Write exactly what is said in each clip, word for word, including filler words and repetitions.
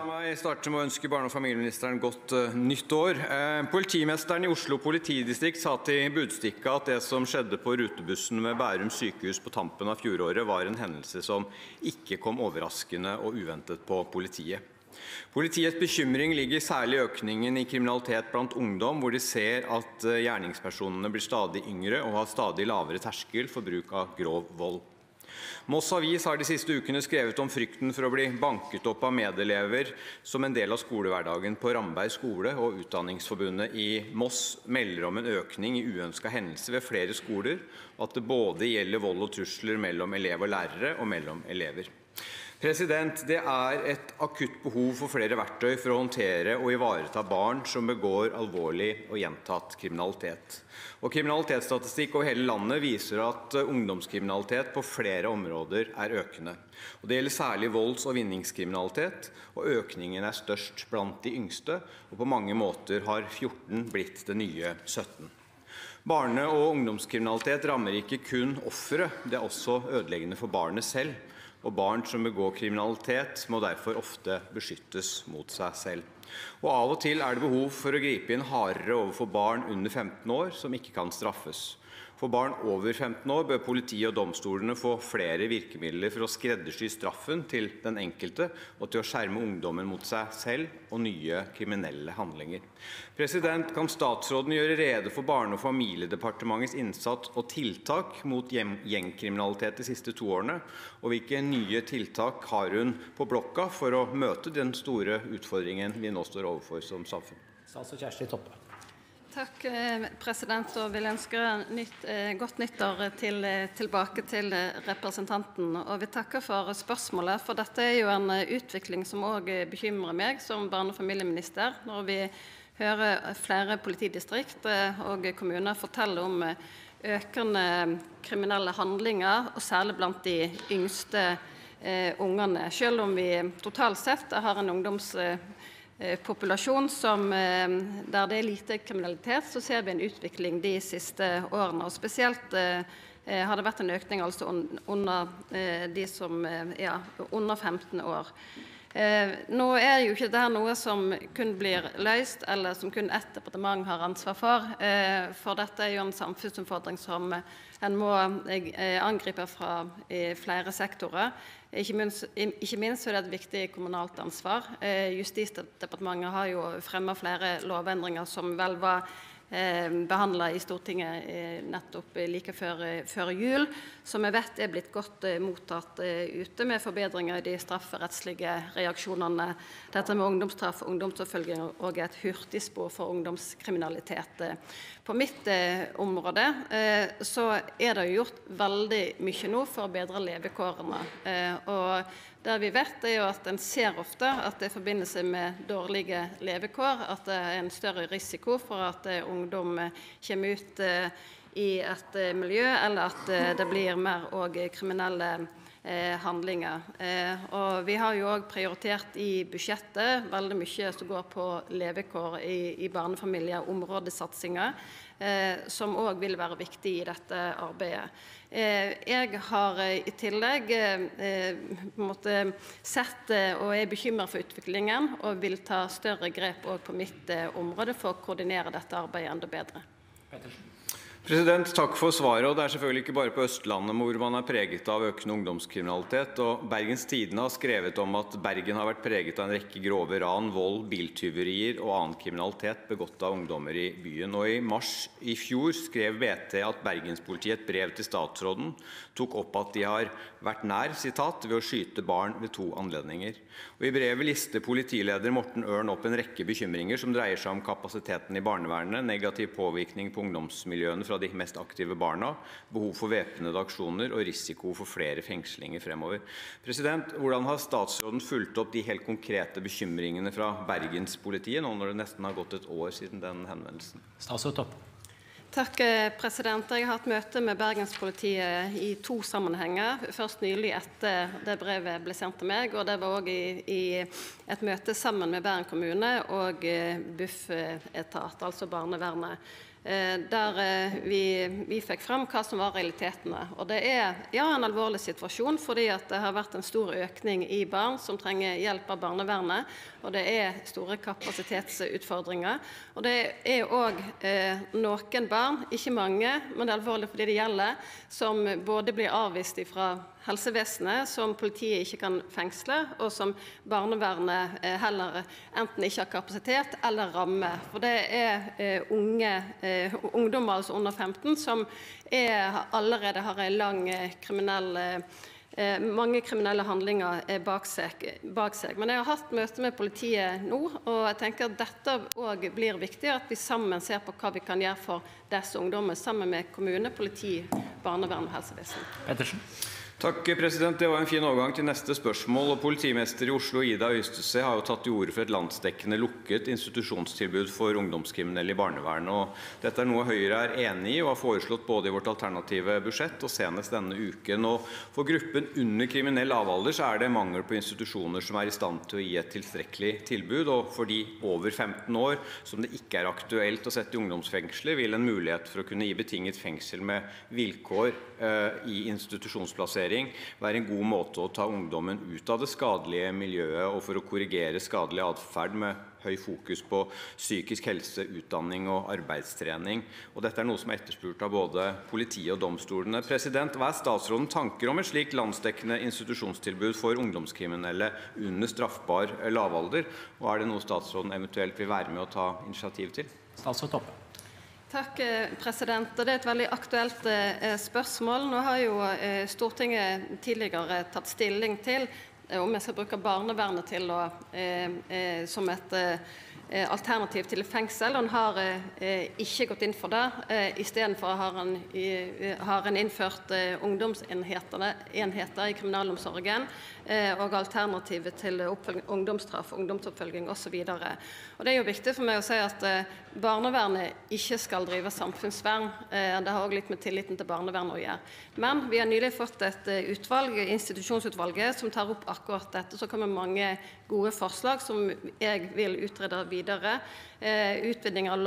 La meg starte med å ønske barne- og familieministeren godt uh, nytt år. Eh, politimesteren i Oslo politidistrikt sa til Budstikka at det som skjedde på rutebussen ved Bærum sykehus på tampen av fjoråret var en hendelse som ikke kom overraskende og uventet på politiet. Politiets bekymring ligger særlig i økningen i kriminalitet blant ungdom, hvor de ser at gjerningspersonene blir stadig yngre og har stadig lavere terskel for bruk av grov vold. Moss Avis har de siste ukene skrevet om frykten for å bli banket opp av medelever som en del av skolehverdagen på Ramberg skole, og Utdanningsforbundet i Moss melder om en økning i uønskede hendelser ved flere skoler, og at det både gjelder vold og trusler mellom elev og lærere og mellom elever. President, det er et akutt behov for flere verktøy for å håndtere og ivareta barn som begår alvorlig og gjentatt kriminalitet. Og kriminalitetsstatistikk over hele landet viser at ungdomskriminalitet på flere områder er økende. Og det gjelder særlig volds- og vinningskriminalitet, og økningen er størst blant de yngste, og på mange måter har fjorten blitt det nye sytten. Barne- og ungdomskriminalitet rammer ikke kun offere, det er også ødeleggende for barnet selv. Og barn som begår kriminalitet må derfor ofte beskyttes mot seg selv. Og av og til er det behov for å gripe inn hardere overfor barn under femten år som ikke kan straffes. For barn over femten år bør politiet og domstolene få flere virkemidler for å skreddersy straffen til den enkelte og til å skjerme ungdommen mot seg selv og nye kriminelle handlinger. President, kan statsråden gjøre rede for Barne- og familiedepartementets innsats og tiltak mot gjengkriminalitet de siste to årene, og hvilke nye tiltak har hun på blokka for å møte den store utfordringen vi nå står overfor som samfunn? Statsråd Kjersti Toppe. Takk, president, og vil ønske nytt, godt nyttår til, tilbake til representanten. Og vi takker for spørsmålet, for dette er jo en utvikling som også bekymrer meg som barne- og familieminister, når vi hører flere politidistrikt og kommuner fortelle om økende kriminelle handlinger, og særlig blant de yngste eh, ungene. Selv om vi totalt sett har en ungdoms populasjon som, der det er lite kriminalitet, så ser vi en utvikling de siste årene. Og spesielt eh, har det vært en økning altså under eh, de som er ja, under femten år. Eh, nå er jo ikke dette noe som kun blir løst, eller som kun ett departement har ansvar for, eh, for dette er jo en samfunnsutfordring som en må eh, angripe fra eh, flere sektorer. Ikke minst, ikke minst er det et viktig kommunalt ansvar. Eh, Justisdepartementet har jo fremmet flere lovendringer som vel var eh, behandlet i Stortinget eh, nettopp like før, før jul, som jeg vet er blitt godt eh, mottatt eh, ute med forbedringer i de strafferettslige reaksjonene. Dette med ungdomsstraff, ungdomsoppfølging og et hurtigspor for ungdomskriminalitet. På mitt eh, område eh, så er det gjort veldig mye nå for å bedre levekårene. Eh, og det vi vet er jo at en ser ofte at det i forbindelse med dårlige levekår at det er en større risiko for at eh, ungdom kommer ut eh, i et eh, miljø, eller at eh, det blir mer og kriminelle Eh, handlinger. Eh, og vi har jo også prioritert i budsjettet veldig mye som går på levekår i, i barnefamilier, områdesatsinger, eh, som også vil være viktig i dette arbeidet. Eh, jeg har eh, i tillegg eh, på en måte sett eh, og er bekymret for utviklingen, og vil ta større grep også på mitt eh, område for å koordinere dette arbeidet enda bedre. Pettersen. President, takk for svaret. Og det er selvfølgelig ikke bare på Østlandet hvor man er preget av økende ungdomskriminalitet. Og Bergens Tidende har skrevet om at Bergen har vært preget av en rekke grove ran, vold, biltyverier og annen kriminalitet begått av ungdommer i byen. Og i mars i fjor skrev B T at Bergenspolitiet et brev til statsråden tok opp at de har vært nær, sitat, ved å skyte barn ved to anledninger. Og i brevet lister politileder Morten Ørn opp en rekke bekymringer som dreier seg om kapasiteten i barnevernet, negativ påvirkning på ungdomsmiljøene fra de mest aktive barna, behov for væpnede aksjoner og risiko for flere fengslinger fremover. President, hvordan har statsråden fulgt opp de helt konkrete bekymringene fra Bergenspolitiet, nå når det nesten har gått et år siden den henvendelsen? Statsråd Toppe. Takk, president. Jeg har hatt møte med Bergenspolitiet i to sammenhenger. Først nylig etter det brevet ble sendt til meg, og det var også i, i et møte sammen med Bergen kommune og Bufetat, altså barnevernet. der vi, vi fikk frem hva som var realitetene. Og det er ja, en alvorlig situasjon, fordi at det har vært en stor økning i barn som trenger hjelp av barnevernet, og det er store kapasitetsutfordringer. Og det er også eh, noen barn, ikke mange, men det er alvorlig fordi det gjelder, som både blir avvist fra helsevesenet, som politiet ikke kan fengsle, og som barnevernet eh, heller enten ikke har kapasitet eller ramme. For det er eh, unge eh, ungdommer, altså under femten, som er, allerede har en lang eh, kriminell eh, mange kriminelle handlinger bak seg, bak seg. Men jeg har hatt møte med politiet nå, og jeg tenker at dette også blir viktig, at vi sammen ser på hva vi kan gjøre for disse ungdommer, sammen med kommune, politi, barnevern og helsevesen. Pettersen. Takk, president. Det var en fin overgang til neste spørsmål. Og politimester i Oslo, Ida Øystese, har jo tatt til orde for et landsdekkende lukket institusjonstilbud for ungdomskriminelle i barnevernet. Og dette er noe Høyre er enig i og har foreslått både i vårt alternative budsjett og senest denne uken. Og for gruppen under kriminell lavalder så er det mangel på institusjoner som er i stand til å gi et tilstrekkelig tilbud. Og for de over femten år som det ikke er aktuelt å sette i ungdomsfengsler, vil en mulighet for å kunne gi betinget fengsel med vilkår eh, i institusjonsplassering være en god måte å ta ungdommen ut av det skadelige miljøet og for å korrigere skadelig atferd med høy fokus på psykisk helse, utdanning og arbeidstrening. Og dette er noe som er etterspurt av både politiet og domstolene. President, hva er statsrådens tanker om et slikt landsdekkende institusjonstilbud for ungdomskriminelle under straffbar lavalder? Og er det noe statsråden eventuelt vil være med å ta initiativ til? Statsråd Toppe. Takk, president. Det er et veldig aktuelt eh, spørsmål. Nå har jo eh, Stortinget tidligere tatt stilling til eh, om jeg skal bruke barnevernet til å, eh, eh, som et eh, alternativ til fengsel. Han har eh, ikke gått inn for det. Eh, I stedet for har han, i, har han innført eh, ungdomsenheter i kriminalomsorgen eh, og alternativet til ungdomsstraff, ungdomsoppfølging og så videre. Og det er jo viktig for meg å si at eh, barnevernet ikke skal drive samfunnsvern. Eh, det har også litt med tilliten til barnevernet å gjøre. Men vi har nylig fått et uh, utvalg, institusjonsutvalget, som tar opp akkurat dette. Så kommer mange gode forslag som jeg vil utrede videre. Eh, utviding av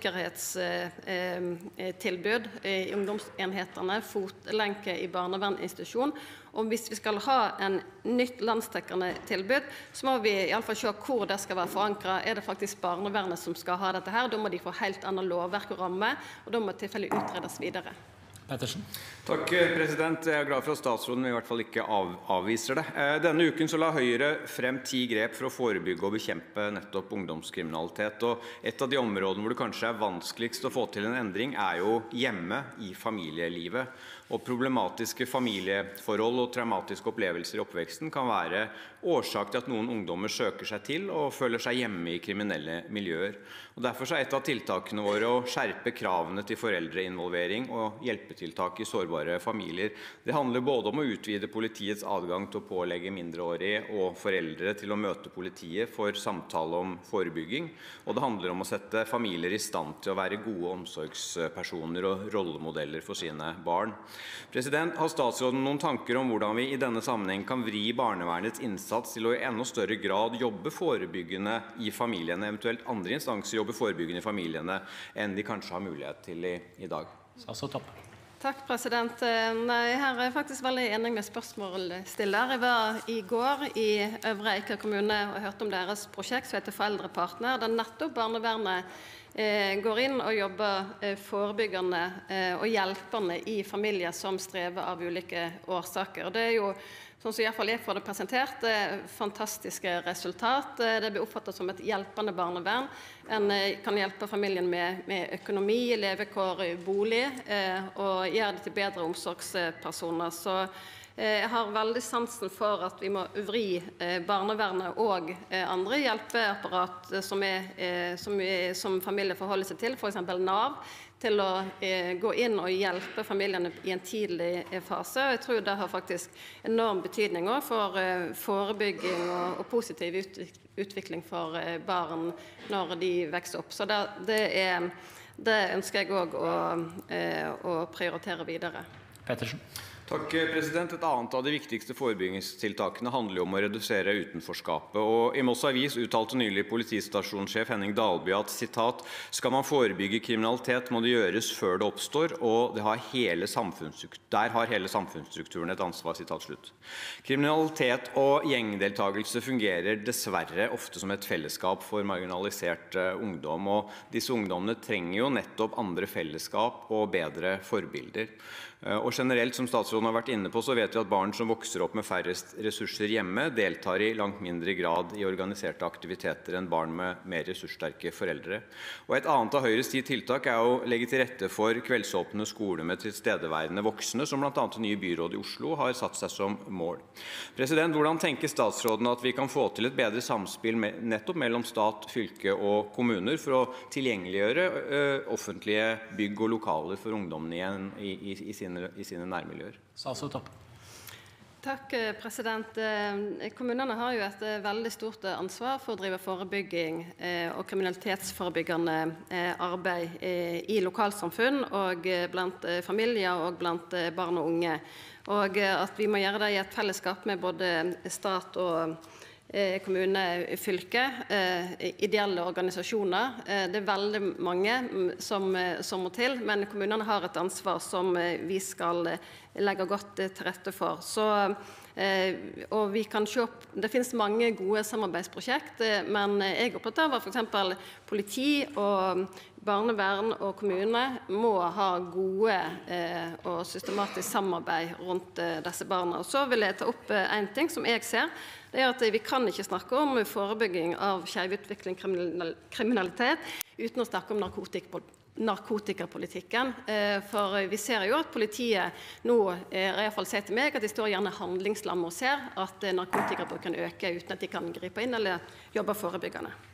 lavsikkerhetstilbud eh, eh, i ungdomsenhetene, fotlenke i barnevernsinstitusjon. Og hvis vi skal ha en nytt landsdekkende tilbud, så må vi i alle fall se hvor det skal være forankret. Er det faktisk barnevernet som skal ha dette her? Da må de få helt annet lovverk og ramme, og da må tilfellet utredes videre. Pettersen. Takk, president. Jeg er glad for at statsråden i hvert fall ikke av, avviser det. Denne uken så la Høyre frem ti grep for å forebygge og bekjempe nettopp ungdomskriminalitet. Og et av de områdene hvor det kanskje er vanskeligst å få til en endring, er jo hjemme i familielivet. Og problematiske familieforhold og traumatiske opplevelser i oppveksten kan være årsak til at noen ungdommer søker seg til og føler seg hjemme i kriminelle miljøer. Og derfor er et av tiltakene våre å skjerpe kravene til foreldreinvolvering og hjelpetiltak i sårbare familier. Det handler både om å utvide politiets adgang til å pålegge mindreårige og foreldre til å møte politiet for samtale om forebygging, og det handler om å sette familier i stand til å være gode omsorgspersoner og rollemodeller for sine barn. President, har statsråden noen tanker om hvordan vi i denne sammenheng kan vri barnevernets innsats til å i enda større grad jobbe forebyggende i familiene, eventuelt andre instanser jobbe forebyggende i familiene, enn de kanskje har mulighet til i, i dag? Statsråd Toppe. Takk, president. Nei, her er jeg faktisk veldig enig med spørsmålsstiller. Jeg var i går i Øvre Eiker kommune og hørte om deres prosjekt som heter Foreldrepartner, der nettopp barnevernet eh, går inn og jobber eh, forebyggende eh, og hjelpende i familier som strever av ulike årsaker. Og det er jo, sånn som i hvert fall jeg får det presentert, det er fantastiske resultat. Det blir oppfattet som et hjelpende barnevern. En kan hjelpe familien med, med økonomi, levekår, bolig, eh, og gjøre det til bedre omsorgspersoner. Så eh, jeg har veldig sansen for at vi må vri eh, barnevernet og eh, andre hjelpeapparat som, er, eh, som, er, som familier forholder seg til, for eksempel Nav, til å eh, gå inn og hjelpe familiene i en tidlig eh, fase. Og jeg tror det har faktisk enorm betydning også for eh, forebygging og, og positiv ut, utvikling for eh, barn når de vokser opp. Så det, det, er, det ønsker jeg også å, eh, å prioritere videre. Pettersen. Takk, president. Et annet av de viktigste forebyggingstiltakene handler om å redusere utenforskapet. Og I Moss Avis uttalte nylig politistasjonssjef Henning Dalby at sitat, «Skal man forebygge kriminalitet må det gjøres før det oppstår, og det har hele der har hele samfunnsstrukturen et ansvar». Sitat slutt. Kriminalitet og gjengdeltagelse fungerer dessverre ofte som et fellesskap for marginalisert ungdom, og disse ungdommene trenger jo nettopp andre fellesskap og bedre forbilder. Og generelt, som statsråden har vært inne på, så vet vi at barn som vokser opp med færrest ressurser hjemme, deltar I langt mindre grad I organiserte aktiviteter enn barn med mer ressurssterke foreldre. Og et annet av Høyres ti tiltak er å legge til rette for kveldsåpne skoler med tilstedeværende voksne, som blant annet det nye byrådet I Oslo har satt seg som mål. President, hvordan tenker statsråden at vi kan få til et bedre samspill med, nettopp mellom stat, fylke og kommuner for å tilgjengeliggjøre ø, offentlige bygg og lokaler for ungdommene igjen I, i, i sin I sine nærmiljøer? Statsråd Toppe. Takk, president. Kommunene har jo et veldig stort ansvar for å drive forebygging og kriminalitetsforebyggende arbeid I lokalsamfunn og blant familier og blant barn og unge. Og at vi må gjøre det I et fellesskap med både stat og kommune, fylke, ideelle organisasjoner. Det er veldig mange som, som må til, men kommunene har et ansvar som vi skal legge godt til rette for. Så, og vi kan se opp, det finnes mange gode samarbeidsprojekt, men jeg er opptatt av at for eksempel politi og barnevern og kommune må ha gode eh, og systematisk samarbeid rundt eh, disse barna. Og så vil jeg ta opp eh, en ting som jeg ser, det er at vi kan ikke snakke om forebygging av skjevutvikling kriminalitet uten å snakke om narkotikpolitikk. narkotikapolitikken, for vi ser jo at politiet nå i hvert fall sier til meg at de står gjerne handlingslammet og ser at narkotikabruken øker uten at de kan gripe inn eller jobbe forebyggende.